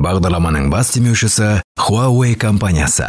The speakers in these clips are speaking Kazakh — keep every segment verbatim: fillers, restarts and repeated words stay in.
Бағдарламаның бас демеушісі Huawei компаниясы.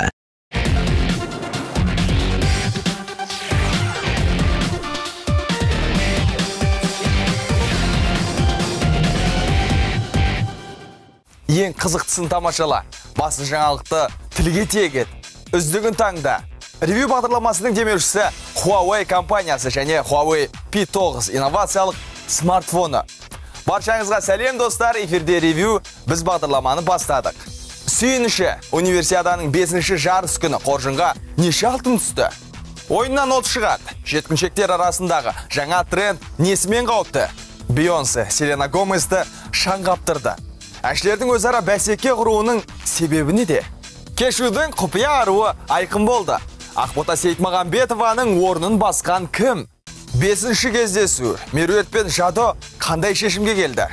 Ең қызықтысын тамашала, басы жаңалықты тілге тиек ет. Үздігін таңда. Ревью бағдарламасының демеушісі Huawei компаниясы және Huawei пи тоғыз инновациялық смартфоны. Баршаңызға сәлем достар, эфирде ревью, біз бағдарламаны бастадық. Сүйініші, универсиаданың бесінші жарыс күні қоржынға неше алтын түсті. Ойыннан от шығады, жеткіншектер арасындағы жаңа тренд несімен қауіпті. Бейонсе, Селена Гомезді шаңғаптырды. Әшілердің өзара бәсеке құруының себебі неде? Кешудің құпия аруы айқын болды. Ақбота Сейтмағамбетованың орнын басқан кім? Бесінші кездесу, Меруерт пен Жадо қандай шешімге келді?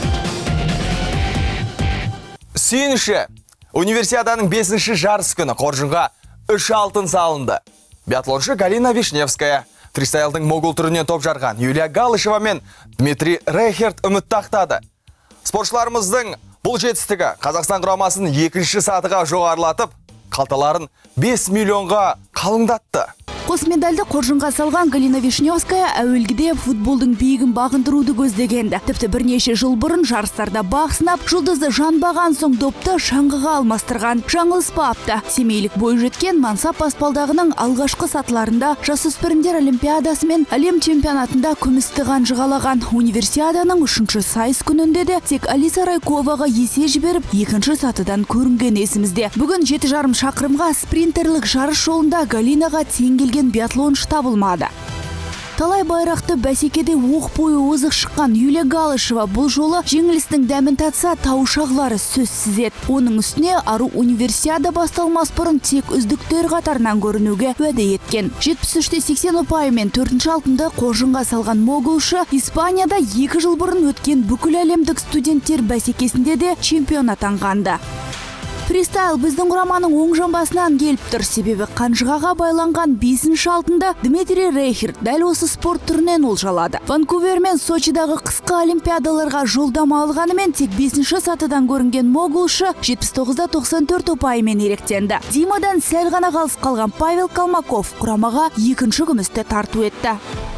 Сүйініші, универсиаданың бесінші жарыс күні қоржынға үш алтын салынды. Биатлоншы Галина Вишневская, фристайлдың могул түрінен топ жарған Юлия Галышева мен Дмитрий Рейхерт үміт тақтады. Спортшыларымыздың бұл жетістігі Қазақстан құрамасын екінші сатыға жоғарылатып, қалталарын бес миллионға қалыңдатты. Қос медальді қоржынға салған Галина Вишневская әуелгіде футболдың биігін бағындыруды көздегенді. Тіпті бірнеше жыл бұрын жарыстарда бақ сынап, жұлдызды жанбаған соң допты шаңғыға алмастырған. Жаңылыспапты. Семейлік бой жеткен мансап баспалдағының алғашқы сатыларында жасөспірімдер олимпиадасы мен әлем чемпионатында күмісті қанжығалаған. Универсиаданың үшінші сайыс күнінде де тек Алиса Райковаға есе жіберіп, екінші сатыдан көрінген есімізде. Бүгін жеті жарым шақырымға спринтерлік жарыс жолында Галинаға тең келген биатлоншы табылмады. Талай байрақты бәсекеде оқ бойы озық шыққан Юлия Галышева бұл жолы жеңілістің дәмін татса, таушағылары сөзсіз еді. Оның үстіне ару универсиада басталмас бұрын тек үздіктер қатарынан көрінуге уәде еткен. жетпіс үште сексен ұпайымен төртінші алтынды қоржынға салған могулшы Испанияда екі жыл бұрын өткен бүкіл әлемдік студенттер бәсекесінде де чемпион атанғанды. Фристайл біздің құраманың оң жамбасынан келіп тұр, себебі қанжығаға байланған бесінші алтынды Дмитрий Рейхерт дәл осы спорт түрінен олжалады. Ванкувер мен Сочидағы қысқы олимпиадаларға жолдама алғанымен тек бесінші сатыдан көрінген могулшы жетпіс тоғызда тоқсан төрт ұпайымен еректенді. Димадан сәл ғана қалыс қалған Павел Калмаков құрамаға екінші күмісті тарту етті.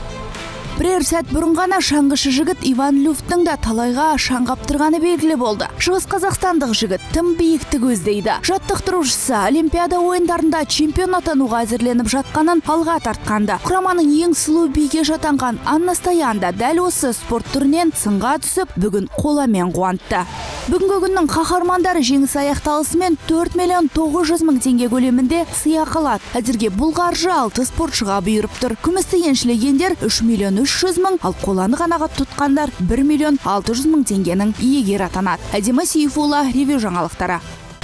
Бірер сәт бұрын ғана шаңғышы жігіт Иван Люфттың да талайға шаңғаптырғаны белгілі болды. Шығыс қазақстандық жігіт тым биікті көздейді. Жаттықтырушысы олимпиада ойындарында чемпион атануға әзірленіп жатқанын алға тартқанды. Құраманың ең сұлу биге жатанған Анна Стоян да дәл осы спорт түрінен сынға түсіп, бүгін қоламен қуантты. Бүгінгі күннің қаһармандары жеңіс аяқталысымен төрт миллион тоғыз жүз мың теңге көлемінде сыйақы алады. Әзірге бұл қаржы алты спортшыға бұйырып тұр. Күмісті еншілегендер үш миллион үш жүз мың, ал қоланы қанағат тұтқандар бір миллион алты жүз мың теңгенің иегері атанады. Әдемі Сейфулла, ревью жаңалықтары.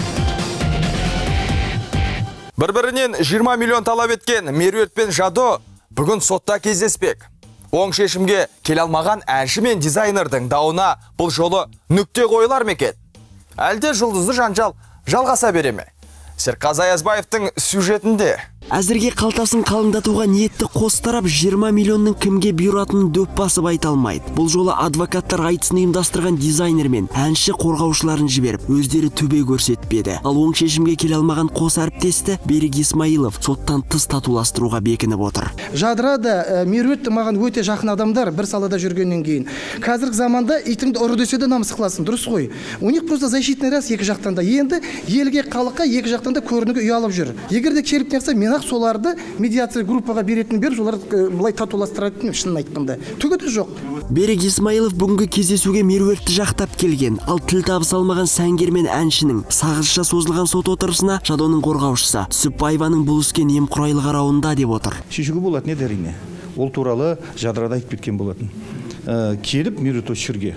Бір-бірінен жиырма миллион талап еткен Меруерт пен Жадо бүгін сотта кездеспек. Оң шешімге келе алмаған әнші мен дизайнердің дауына бұл жолы нүкте қойылар мекет. Әлде жұлдызды жанжал жалғаса бере ме? Серқазы Аязбаевтың сюжетінде. Әзірге қалтасын қалыңдатуға ниетті қос тарап жиырма миллионның кімге бұйыратынын дөп басып айта алмайды. Бұл жолы адвокаттар айтысын ұйымдастырған дизайнер мен әнші қорғаушыларын жіберіп, өздері төбе көрсетпеді. Ал оң шешімге келе алмаған қос әріптесті Берік Исмаилов соттан тыс татуластыруға бекініп отыр. Жадыра да, Меруерт маған өте жақын адамдар бір салада жүргеннен кейін. Қазіргі заманда итімді ұры десе де намыс қыласың, дұрыс қой. У них просто защитный раз екі жақтан да. Енді елге халыққа екі жақтан да көрінуге ұялып жүр. Егер де келіп неқса, мен ақ соларды медиация группаға беретін беріп, олар былай татуластыратын, шынын айтқанда. Түгі де жоқ. Берік Исмаилов бүгінгі кездесуге Меруертті жақтап келген, ал тіл табыса алмаған сәнгер мен әншінің сағызша созылған сот отырысына Жадоның қорғаушысы Түсіпбаеваның бұл іске немқұрайлы қарауында деп отыр. Шешуге болатын еді әрине. Ол туралы Жадырада айтып кеткен болатын. Келіп Меруерт осы жерге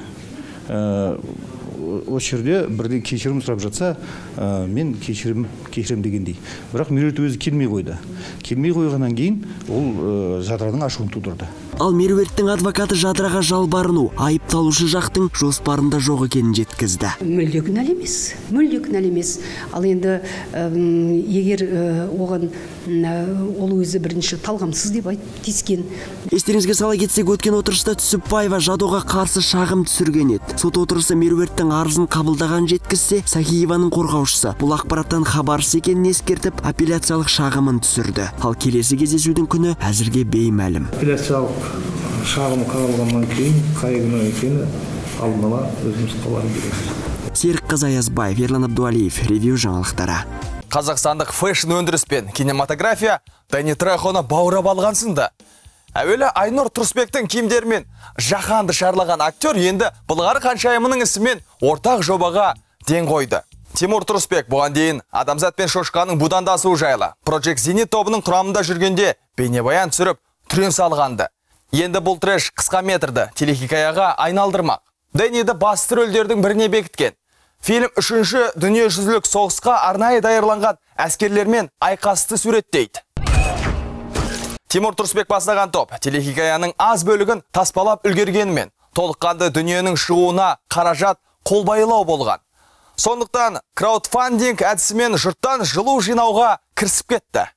осы жерде бірден кешірім сұрап жатса, мен кешірім кешірім дегендей. Бірақ Меруерт өзі келмей қойды. Келмей қойғаннан кейін ол Жадыраның ашуын тудырды. Ал Меруерттің адвокаты жадыраға жалбарыну айыпталушы жақтың жоспарында жоқ екенін жеткізді. Мүлде күнәл емес, мүлде күнәл емес. Ал енді егер оған ол өзі бірінші талғамсыз деп айтып тиіскен. Естеріңізге сала кетсек, өткен отырыста Түсіпбаева жадоға қарсы шағым түсірген еді. Сот отырысы Меруерттің арызын қабылдаған жеткізсе, Сахиеваның қорғаушысы бұл ақпараттан хабарсыз екенін ескертіп, апелляциялық шағымын түсірді. Ал келесі кездесудің күні әзірге беймәлім. Апелляциялық шағым қабылданғаннан кейін қай күні екені алдын ала өзіміз хабар береміз. Серікқазы Аязбаев, Ерлан Абдуалиев, Ревью жаңалықтары. Қазақстандық фэшн өндіріс пен кинематография Дани Трехоны баурап алған сынды. Әуелі Айнұр Тұрысбектің киімдерімен жаһанды шарлаған актер енді Былғары Ханшайымының ісімен ортақ жобаға ден қойды. Тимур Тұрысбек бұған дейін Адамзат пен Шошқаның будандасуы жайлы Project Зенит тобының құрамында жүргенде бейнебаян түсіріп түрен салғанды. Енді бұл треш қысқа метрді телехикаяға айналдырмақ. Дэниді басты рөлдердің біріне бекіткен. Фильм үшінші дүниежүзілік соғысқа арнайы даярланған әскерлермен айқасты суреттейді. Тимур Тұрысбек бастаған топ телехикаяның аз бөлігін таспалап үлгергенімен толыққанды дүниенің шығуына қаражат қолбайлау болған. Сондықтан краудфандинг әдісімен жұрттан жылу жинауға кірісіп кетті.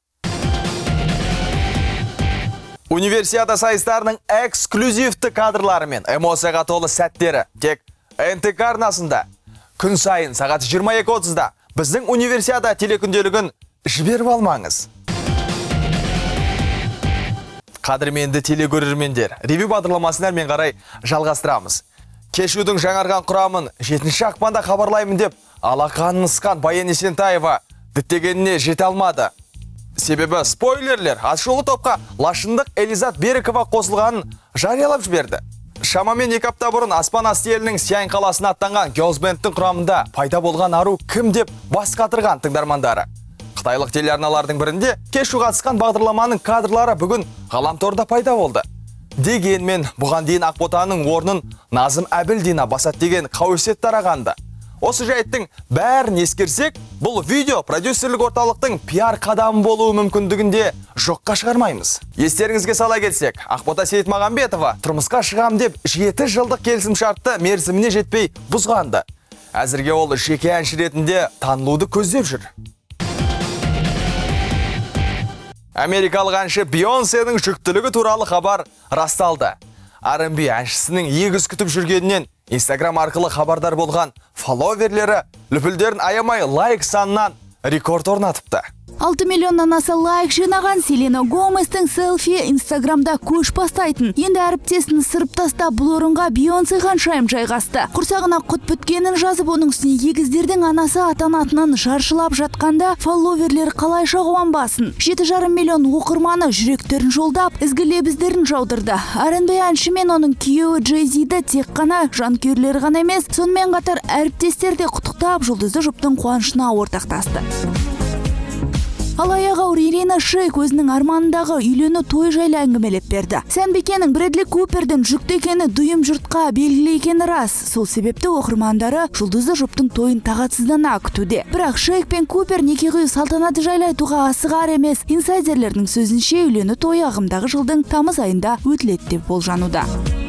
Универсиада сайыстарының эксклюзивті кадрлары мен эмоцияға толы сәттері тек эн тэ ка арнасында. Күн сайын сағат жиырма екі отызда біздің универсиада телекүнделігін жіберіп алмаңыз. Қадірменді телекөрермендер, ревю бағдарламасын әрмен қарай жалғастырамыз. Кешудің жаңарған құрамын жетінші ақпанда хабарлаймын деп алақанын ысқан Баян Есентаева діттегеніне жете алмады. Себебі спойлерлер атышулы топқа лашындық Элизат Берікова қосылғанын жариялап жіберді. Шамамен екі апта бұрын аспан асты елінің Сияйын қаласына аттанған Girls Band'тың құрамында пайда болған ару кім деп бас қатырған тыңдармандары. Қытайлық телеарналардың бірінде кешу қатысқан бағдарламаның кадрлары бүгін ғаламторда пайда болды. Дегенмен бұған дейін Ақботаның орнын Назым Әбілдина басат деген қауесет тарағанды. Осы жайттың бәрін ескерсек, бұл видео продюсерлік орталықтың пиар қадамы болуы мүмкіндігінде жоққа шығармаймыз. Естеріңізге сала кетсек, Ақбота Сейітмағамбетова тұрмысқа шығам деп жеті жылдық келісімшартты мерзіміне жетпей бұзғанды. Әзірге ол жеке әнші ретінде танылуды көздеп жүр. Америкалық әнші Бейонсенің жүктілігі туралы хабар расталды. ар энд би әншісінің егіз күтіп жүргенінен Instagram арқылы хабардар болған фолловерлері лүпілдерін аямай лайк санынан рекорд орнатыпты. алты миллионнан аса лайк жинаған Селена Гоместің селфи Инстаграмда көш бастайтын. Енді әріптесін сырып тастап бұл орынға Бейонсе Ханшайым жайғасты. Құрсағына құт біткенін жазып, оның үстіне егіздердің анасы атанатынан шаршылап жатқанда фолловерлер қалайша қуанбасын. жеті жарым миллион оқырманы жүректерін жолдап, ізгі лебіздерін жаудырды. ар энд би әнші мен оның күйеуі Джей-Зиді тек қана жанкүйерлер ғана емес, сонымен қатар әріптестер де құттықтап, жұлдызды жұптың қуанышына ортақтасты. Ал аяғы ауыр Ирина Шейк өзінің арманындағы үйлену той жайлы әңгімелеп берді. Сәнбекенің Брэдли Купердің жүкті екені дүйім жұртқа белгілі екені рас. Сол себепті оқырмандары жұлдызды жұптың тойын тағатсыздана күтуде. Бірақ Шейк пен Купер неке қию салтанаты жайлы айтуға асығар емес. Инсайдерлердің сөзінше үйлену тойы ағымдағы жылдың тамыз айында өтіледі деп болжануда.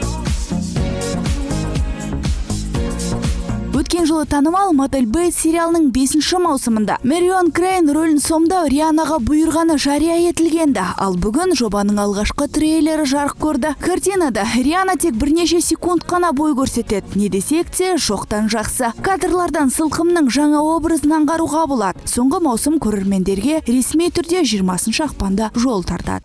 Өткен жылы танымал Мотель Бейтс сериалының бесінші маусымында Мэрион Крейн рөлін сомдау Рианаға бұйырғаны жария етілгенді. Ал бүгін жобаның алғашқы трейлері жарық көрді. Картинада Риана тек бірнеше секунд қана бой көрсетеді. Не десек те жоқтан жақсы. Кадрлардан сылқымның жаңа образын аңғаруға болады. Соңғы маусым көрермендерге ресми түрде жиырмасыншы ақпанда жол тартады.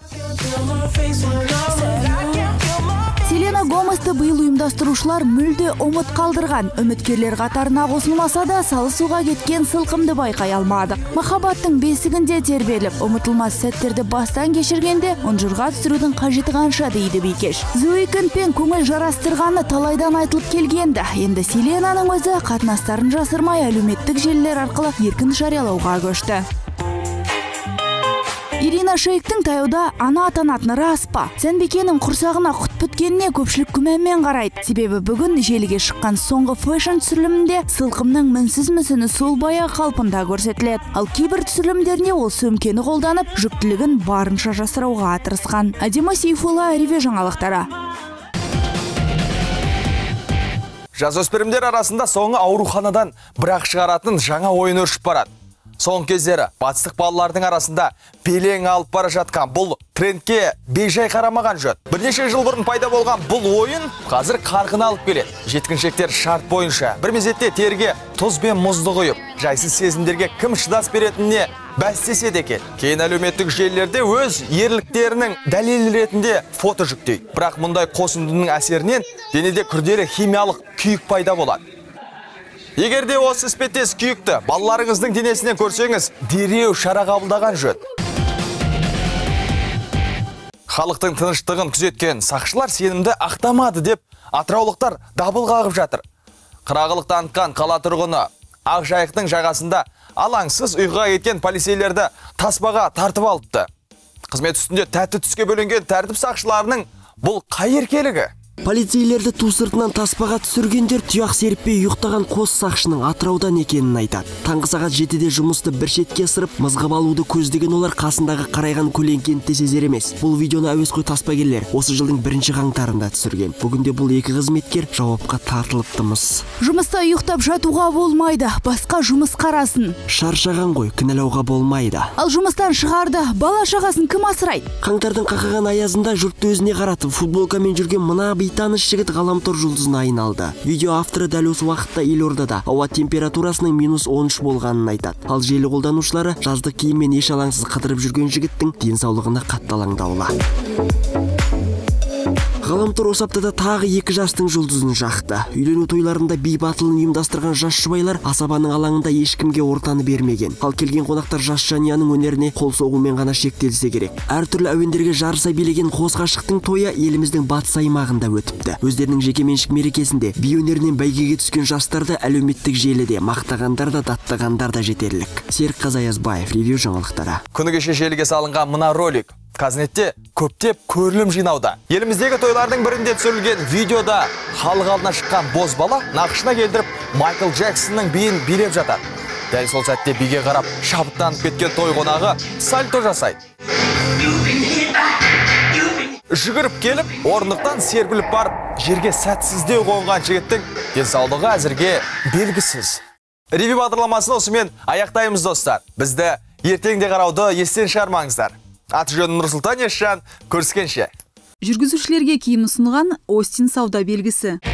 Селена Гоместі биыл ұйымдастырушылар мүлде ұмыт қалдырған. Үміткерлер қатарына қосылмаса да салысуға кеткен сылқымды байқай алмадық. Махаббаттың бесігінде тербеліп, ұмытылмас сәттерді бастан кешіргенде, ұнжырға түсірудің қажеті қанша дейді Бикеш. Зои Кэнпен көңіл жарастырғаны талайдан айтылып келгенді. Енді Селенаның өзі қатынастарын жасырмай әлеуметтік желілер арқылы еркін жариялауға көшті. Ирина Шейктің таяуда ана атанатыны рас па? Сәнбекенің құрсағына құт біткеніне көпшілік күмәнмен қарайды. Себебі бүгін желіге шыққан соңғы фэшн түсірілімінде сылқымның мінсіз мүсіні сол бая қалпында көрсетіледі. Ал кейбір түсірілімдеріне ол сөмкені қолданып, жүктілігін барынша жасырауға тырысқан. Адима Сейфулла, Риве жаңалықтары. Жасөспірімдер арасында соңы ауруханадан бірақ шығаратын жаңа ойын өршіп барады. Соңғы кездері батыстық балалардың арасында белең алып бара жатқан бұл трендке бейжай қарамаған жөн. Бірнеше жыл бұрын пайда болған бұл ойын қазір қарқын алып келеді. Жеткіншектер шарт бойынша бір мезетте терге тұз бен мұзды құйып, жайсыз сезімдерге кім шыдас беретініне бәстеседі екен. Кейін әлеуметтік желілерде өз ерліктерінің дәлел ретінде фото жүктейді. Бірақ мұндай қосындының әсерінен денеде күрделі химиялық күйік пайда болады. Егер де осы іспеттес күйікті балаларыңыздың денесінен көрсеңіз, дереу шара қабылдаған жөн. Халықтың тыныштығын күзеткен сақшылар сенімді ақтамады деп атыраулықтар дабыл қағып жатыр. Қырағылық танытқан қала тұрғыны Ақжайықтың жағасында алаңсыз ұйқыға кеткен полицейлерді таспаға тартып алыпты. Қызмет үстінде тәтті түске бөлінген тәртіп сақшыларының бұл қай еркелігі? Полицейлерді ту сыртынан таспаға түсіргендер тұяқ серіппей ұйықтаған қос сақшының Атыраудан екенін айтады. Таңғы сағат жетіде жұмысты бір шетке ысырып, мызғып алуды көздеген олар қасындағы қарайған көлеңкені сезер емес. Бұл видеоны әуесқой таспагерлер осы жылдың бірінші қаңтарында түсірген. Бүгінде бұл екі қызметкер жауапқа тартылыптымыз. Жұмыста ұйықтап жатуға болмайды, басқа жұмыс қарасын. Шаршаған ғой, кінәлауға болмайды. Ал жұмыстан шығарды, бала шағасын кім асырайды? Қаңтардың қақаған аязында жұртты өзіне қаратып, футболкамен жүрген мына бейтаныс жігіт ғаламтор жұлдызына айналды. Видео авторы дәл осы уақытта елордада ауа температурасының минус он үш болғанын айтады. Ал желі қолданушылары жаздық киіммен еш алаңсыз қыдырып жүрген жігіттің денсаулығына қатты алаңдаулы. Ғаламтор осы аптада тағы екі жастың жұлдызын жақты. Үйлену тойларында би батылын ұйымдастырған жас жұбайлар асабаның алаңында ешкімге ортаны бермеген. Ал келген қонақтар жас жанұяның өнеріне қол соғумен ғана шектелсе керек. Әртүрлі әуендерге жарыса билеген қос ғашықтың тойы еліміздің батыс аймағында өтіпті. Өздерінің жекеменшік мерекесінде би өнерінен бәйгеге түскен жастарды әлеуметтік желіде мақтағандар да даттағандар да жетерлік. Серік Қазаязбаев, Ревю жаңалықтары. Күні кеше желіге салынған мына ролик Қазнетте көптеп көрілім жинауда. Еліміздегі тойлардың бірінде түсірілген видеода халық алдына шыққан боз бала нақышына келдіріп Майкл Джексонның биін билеп жатады. Дәл сол сәтте биге қарап шабыттанып кеткен той қонағы сальто жасайды. Жүгіріп келіп, орындықтан серпіліп барып, жерге сәтсіздеу қонған жігіттің денсаулығы әзірге белгісіз. Ревю бағдарламасын осымен аяқтаймыз достар. Бізді ертеңде қарауды естен шығармаңыздар. Аты жөнім Нұрсұлтан Есжан, көріскенше. Жүргізушілерге киім ұсынған Остин сауда белгісі.